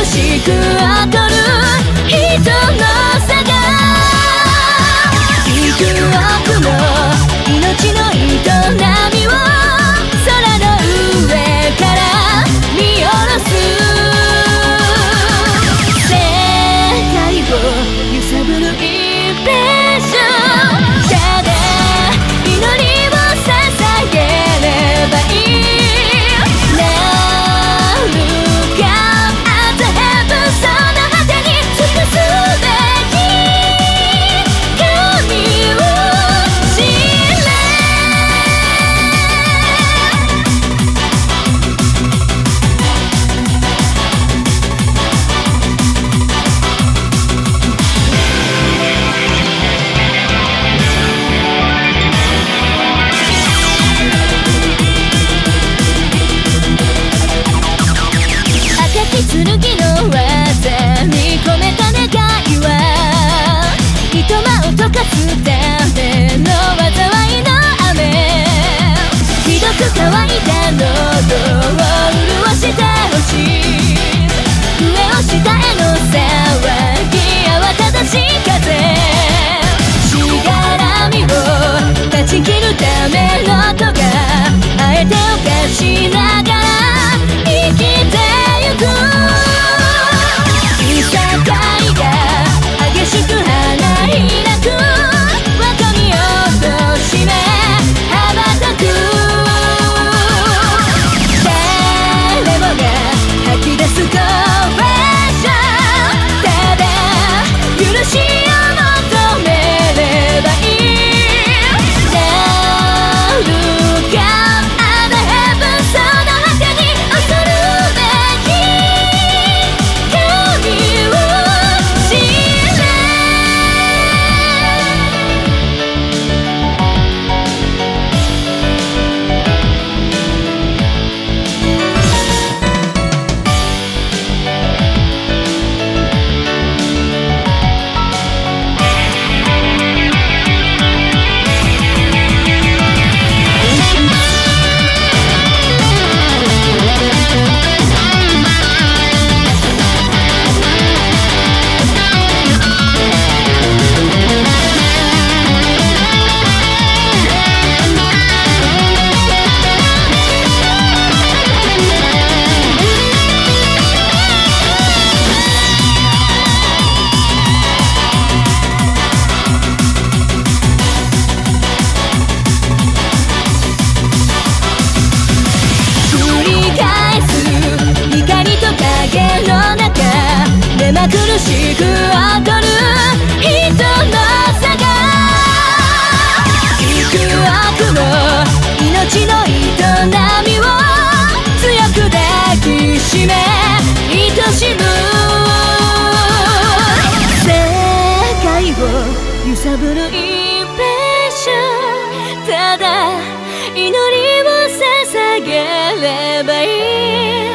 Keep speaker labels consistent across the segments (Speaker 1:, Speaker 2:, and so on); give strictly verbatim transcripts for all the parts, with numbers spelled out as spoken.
Speaker 1: しく劣る人の差が幾億も命の営みを空の上から見下ろす世界を揺さぶるインプレッションただ祈りを捧げればいい剣の技に込めた願いは糸間を溶かすための災いの雨ひどく乾いた喉を潤してほしい上を下への騒ぎ慌ただしい風しがらみを断ち切るための音があえて犯しながら生きてゆくいさかいが激しく花開く若みをとしめ羽ばたく誰もが吐き出すコンフェッションただ許しを求めればいいLook up at the heavens その果てに恐るべき神を知れ目まぐるしく劣る人の差が幾億も命の営みを強く抱きしめ愛しむ世界を揺さぶるインプレッションただ祈りを捧げればいい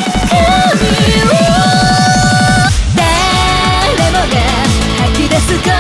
Speaker 1: すごい